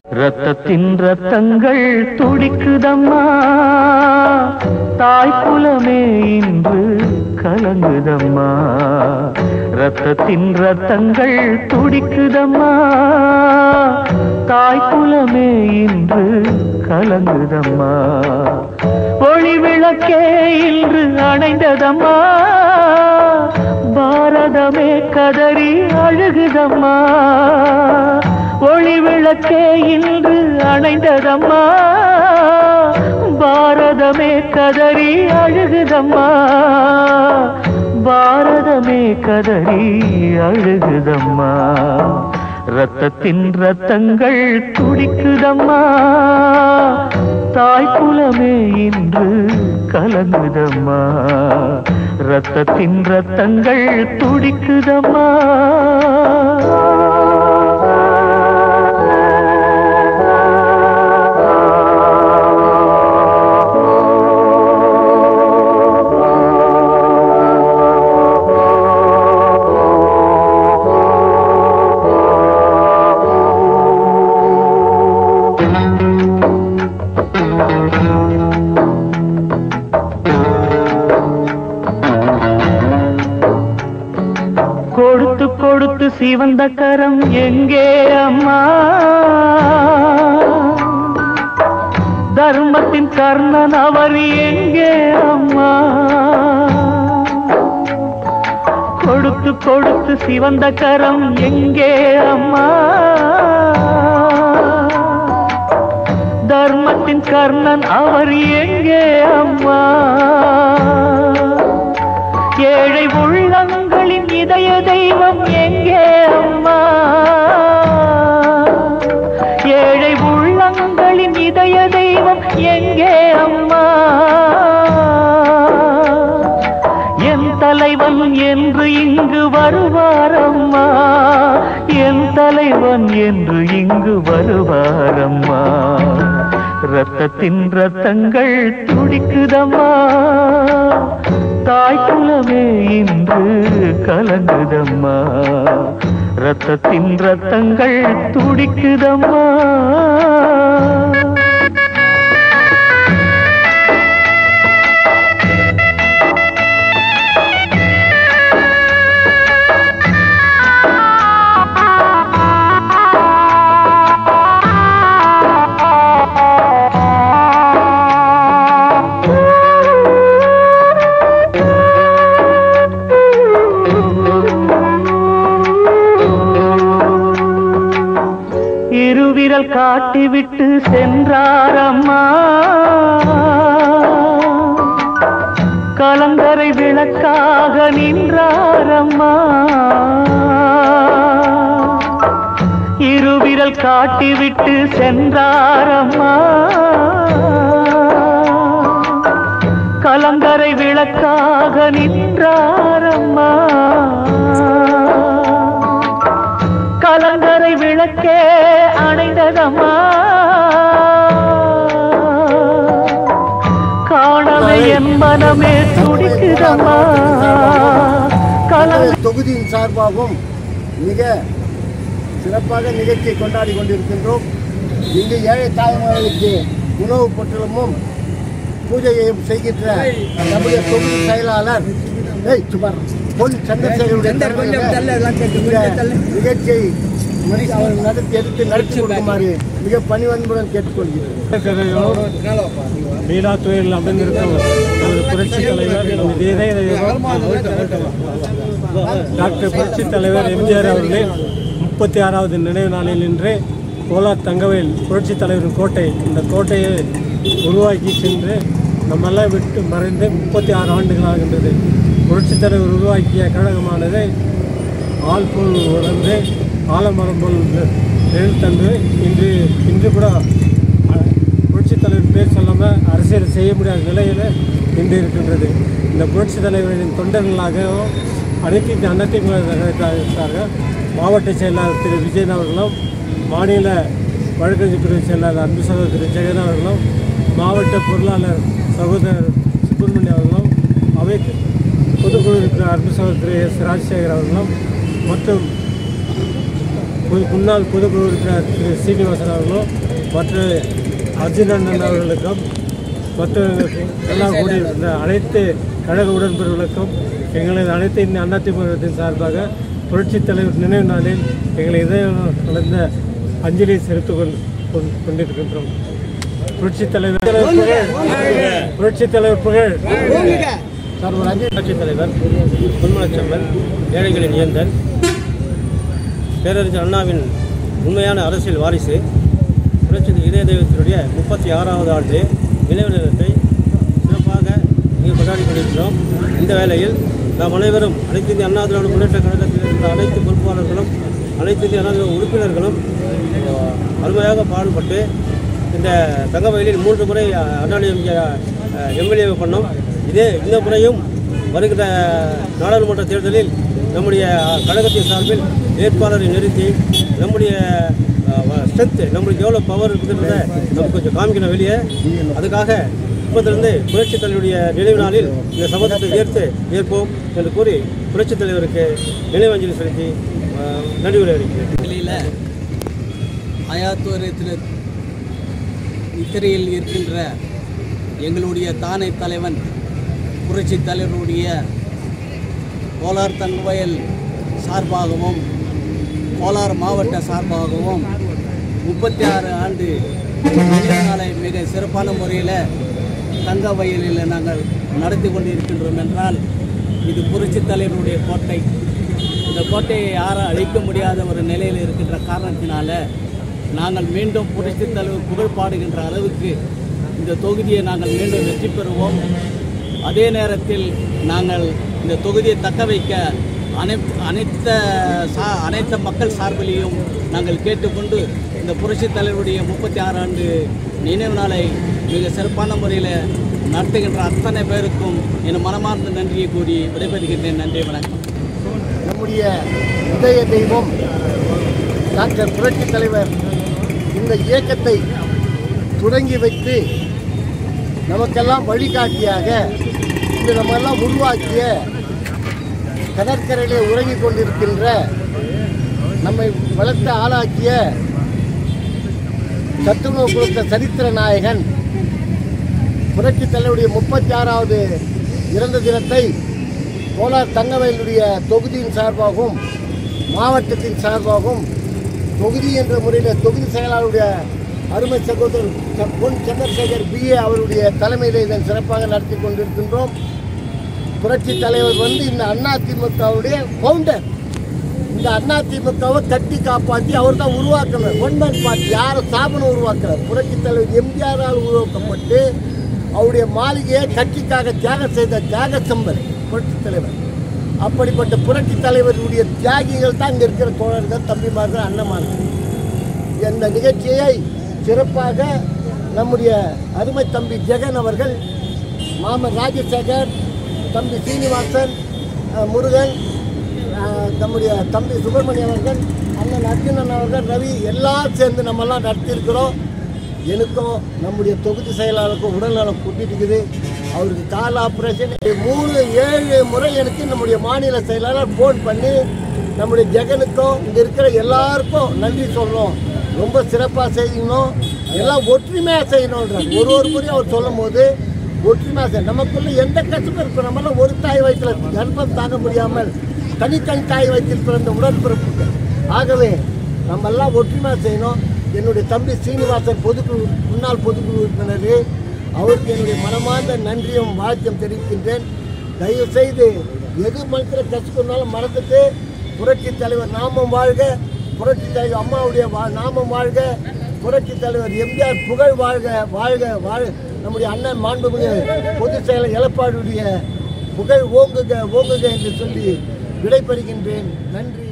ரத்தத்தின் ரத்தங்கள் துடிக்குதம்மா, தாய்க்குலமே இன்று கலங்குதம்மா. ரத்தத்தின் ரத்தங்கள் துடிக்குதம்மா, தாய்க்குலமே இன்று கலங்குதம்மா. ஒளி விளக்கே இன்று அணைந்ததம்மா, பாரதமே கதறி அழுகுதம்மா. ஒளி விளக்கே இன்று அணைந்ததம்மா, பாரதமே கதறி அழுகுதம்மா. பாரதமே கதறி அழுகுதம்மா. ரத்தத்தின் ரத்தங்கள் துடிக்குதம்மா, தாய்க்குலமே இன்று கலங்குதம்மா. ரத்தத்தின் ரத்தங்கள் துடிக்குதம்மா. கொடுத்து கொடுத்து சிவந்த கரம் எங்கே அம்மா, தர்மத்தின் கர்ணன் அவர் எங்கே அம்மா. கொடுத்து கொடுத்து சிவந்த கரம் எங்கே அம்மா, தர்மத்தின் கர்ணன் அவர் எங்கே அம்மா. ஏழை உள்ளங்களின் இதய தெய்வம் எங்கே அம்மா, ஏழை உள்ளங்களின் இதய தெய்வம் எங்கே அம்மா. என் தலைவன் என்று இங்கு வருவாரம்மா, என் தலைவன் என்று இங்கு வருவாரம்மா. ரத்தத்தின் ரத்தங்கள் துடிக்குதம்மா, தாய்க்குலமே இன்று கலங்குதம்மா. ரத்தத்தின் ரத்தங்கள் துடிக்குதம்மா. இருவிரல் காட்டிவிட்டு சென்றாரம்மா, கலங்கரை விளக்காக நின்றாரம்மா. இருவிரல் காட்டிவிட்டு சென்றாரம்மா, கலங்கரை விளக்காக நின்றாரம்மா. கலங்கரை விளக்கே அணைந்ததம்மா, காணவே என் மனமே துடிக்குதம்மா. தொகுதியின் சார்பாகவும் மிக சிறப்பாக நிகழ்ச்சியை கொண்டாடி கொண்டிருக்கின்றோம். இங்கு ஏழை தாய்மார்களுக்கு உணவுப் பொட்டலமும் பூஜையையும் செய்கின்ற நம்முடைய தொகுதி செயலாளர் சந்திரசேகருடைய நிகழ்ச்சியை நடத்தி கொடுக்குமாறு மிக பணிவன்புடன் கேட்டுக்கொள்கிறேன். மீனா துறையில் அமைந்திருக்கும் புரட்சி தலைவர் டாக்டர் புரட்சி தலைவர் எம்ஜிஆர் அவர்களின் 36வது நினைவு நாளில் இன்று கோலார் தங்கவேல் புரட்சி தலைவரின் கோட்டை, இந்த கோட்டையை உருவாக்கி சென்று நம்மெல்லாம் விட்டு மறைந்து 36 ஆண்டுகளாகின்றது. புரட்சி தலைவர் உருவாக்கிய கழகமானது ஆள் போல் உணர்ந்து ஆலமரம் போல் எழுத்தந்து இன்று கூட புரட்சி தலைவர் பேர் சொல்லாமல் அரசியல் செய்ய முடியாத நிலையில் இன்று இருக்கின்றது. இந்த புரட்சி தலைவரின் தொண்டர்களாகவும் அனைத்து அன்னதிமுக மாவட்ட செயலாளர் திரு விஜயன் அவர்களும், மாநில வழக்கறிஞர் பிரிவு செயலாளர் அன்பு சகோதரர் திரு ஜெகன் அவர்களும், மாவட்ட பொருளாளர் சகோதரர் சுப்பிரமணியம் அவர்களும், அவை பொதுக்குழு இருக்கிற அன்பு சகோதரர் திரு எஸ் ராஜசேகர் அவர்களும் மற்றும் முன்னாள் பொதுக்குழு உறுப்பினர் திரு சீனிவாசன் அவர்களும் மற்ற அர்ஜுனன் அவர்களுக்கும் மற்றவர்களுக்கும் எல்லாம் கூடியிருக்கின்ற அனைத்து கழக உடன்பிறர்களுக்கும் எங்களது அனைத்து இந்த அதிமுகத்தின் சார்பாக புரட்சித் தலைவர் நினைவு நாளில் எங்களை இதயம் கலந்த அஞ்சலி செலுத்திக் கொண்டிருக்கின்றோம். புரட்சித் தலைவர் புரட்சித் தலைவர் புகழ். புரட்சித் தலைவர் பொன்மனச்செம்மல் ஏழைகளின் இயந்தன் பேரறிஞர் அண்ணாவின் உண்மையான அரசியல் வாரிசு புரட்சி இதய தெய்வத்தினுடைய 36வது ஆண்டு நினைவு தினத்தை சிறப்பாக இங்கே கொண்டாடி கொண்டிருக்கிறோம். இந்த வேளையில் நாம் அனைவரும் அனைத்து இந்திய அண்ணா திராவிட முன்னேற்ற கழகத்தில் இருக்கிற அனைத்து பொறுப்பாளர்களும் அனைத்து இந்திய அண்ணா திராவிட உறுப்பினர்களும் அருமையாக பாடுபட்டு இந்த தங்கவயலில் 3 முறை எம்எல்ஏ பண்ணோம். இந்த முறையும் வருகிற நாடாளுமன்ற தேர்தலில் நம்முடைய கழகத்தின் சார்பில் வேட்பாளரை நிறுத்தி நம்முடைய ஸ்ட்ரென்த்து நம்மளுக்கு எவ்வளோ பவர் இருக்குதுன்றதை நமக்கு கொஞ்சம் காமிக்கணும் வெளியே. அதுக்காக இப்போதிலிருந்து புரட்சித் தலைவருடைய நினைவு நாளில் இந்த சபதத்தை ஏற்போம் என்று கூறி புரட்சித் தலைவருக்கு நினைவஞ்சலி செலுத்தி நன்றி உரை அளிக்கிறேன். நிலையில் அயாத்தோரத்தில் இத்திரையில் இருக்கின்ற எங்களுடைய தானை தலைவன் புரட்சித் தலைவருடைய கோலார் தங்கவயல் சார்பாகவும் கோலார் மாவட்ட சார்பாகவும் 36 ஆண்டு நினைவு நாளை மிக சிறப்பான முறையில் தங்க வயலில் நாங்கள் நடத்தி கொண்டிருக்கின்றோம் என்றால் இது புரட்சித் தலைவருடைய கோட்டை. இந்த கோட்டையை யாரும் அழிக்க முடியாத ஒரு நிலையில் இருக்கின்ற காரணத்தினால நாங்கள் மீண்டும் புரட்சித் தலைவர் புகழ் பாடுகின்ற அளவுக்கு இந்த தொகுதியை நாங்கள் மீண்டும் வெற்றி பெறுவோம். அதே நேரத்தில் நாங்கள் இந்த தொகுதியை தக்க வைக்க அனைத்து மக்கள் சார்பிலையும் நாங்கள் கேட்டுக்கொண்டு இந்த புரட்சித் தலைவருடைய 36 ஆண்டு நினைவு நாளை மிக சிறப்பான முறையில் நடத்துகின்ற அத்தனை பேருக்கும் என் மனமார்ந்த நன்றியை கூறி விடைபெறுகின்றேன். நன்றி, வணக்கம். நம்முடைய இதய தெய்வம் டாக்டர் புரட்சித் தலைவர் இந்த இயக்கத்தை தொடங்கி வைத்து நமக்கெல்லாம் வழிகாட்டியாக இன்று நம்மெல்லாம் உருவாக்கிய கடற்கரையிலே உறங்கிக் கொண்டிருக்கின்ற நம்மை வளர்த்த ஆளாக்கிய சத்துணவு கொடுத்த சரித்திர நாயகன் புரட்சித் தலைவருடைய 36வது இறந்த தினத்தை கோலார் தங்கவயலுடைய தொகுதியின் சார்பாகவும் மாவட்டத்தின் சார்பாகவும் தொகுதி என்ற முறையில் தொகுதி செயலாளருடைய அருமை சகோதரர் பொன் சந்திரசேகர் BA அவருடைய தலைமையில் இதன் சிறப்பாக நடத்தி கொண்டிருக்கின்றோம். புரட்சி தலைவர் இந்த அதிமுகவுடைய ஃபவுண்டர். இந்த அதிமுகவை கட்டி காப்பாற்றி அவர் தான் உருவாக்கணும். ஒன்மேன் பார்ட்டி யாரும் ஸ்தாபனம் உருவாக்குறார். புரட்சி தலைவர் எம்ஜிஆரால் உருவாக்கப்பட்டு அவருடைய மாளிகையை கட்சிக்காக தியாகம் செய்த தியாக சம்பர் புரட்சி தலைவர். அப்படிப்பட்ட புரட்சி தலைவருடைய தியாகிகள் தான் இங்கே இருக்கிற தோழர்கள், தம்பிமார்கள், அண்ணமார்கள். இந்த நிகழ்ச்சியை சிறப்பாக நம்முடைய அருமை தம்பி ஜெகன் அவர்கள், மாமன் ராஜசேகர், தம்பி சீனிவாசன், முருகன், நம்முடைய தம்பி சுப்பிரமணியம் அவர்கள், அண்ணன் அர்ஜுனன் அவர்கள், ரவி எல்லாம் சேர்ந்து நம்மெல்லாம் நடத்தியிருக்கிறோம். எனக்கும் நம்முடைய தொகுதி செயலாளருக்கும் உடல்நலம் கூட்டிட்டு அவருக்கு கால் ஆப்ரேஷன் 3-7 முறை எனக்கு நம்முடைய மாநில செயலாளர் ஃபோன் பண்ணி நம்முடைய ஜெகனுக்கும் இங்கே இருக்கிற எல்லாருக்கும் நன்றி சொல்லணும், ரொம்ப சிறப்பாக செய்யணும், எல்லாம் ஒற்றுமையாக செய்யணுன்றார். ஒரு முறையும் அவர் சொல்லும் போது ஒற்றுமையாக செய்ய நமக்குள்ள எந்த கஷ்டமும் இருக்கும். நம்மளாம் ஒரு தாய் வயிற்றில் கர்ப்பம் தாங்க முடியாமல் தனித்தனி தாய் வயிற்றில் பிறந்த உடன்பிறப்புகள். ஆகவே நம்மெல்லாம் ஒற்றுமையாக செய்யணும். என்னுடைய தம்பி சீனிவாசன் முன்னாள் பொதுக்குழு உறுப்பினர், அவருக்கு என்னுடைய மனமார்ந்த நன்றியும் வாழ்த்தும் தெரிவிக்கின்றேன். தயவுசெய்து எது மனசில் கற்றுக்கொண்டாலும் மறந்துட்டு புரட்சி தலைவர் நாமம் வாழ்க, புரட்சி தலைவர் அம்மாவுடைய நாமம் வாழ்க, புரட்சி தலைவர் எம்ஜிஆர் புகழ் வாழ்க வாழ்க வாழ். நம்முடைய அண்ணன் மாண்புமிகு பொதுச் செயலர் எடப்பாடியுடைய புகழ் ஓங்குக ஓங்குக என்று சொல்லி விடைபெறுகின்றேன். நன்றி.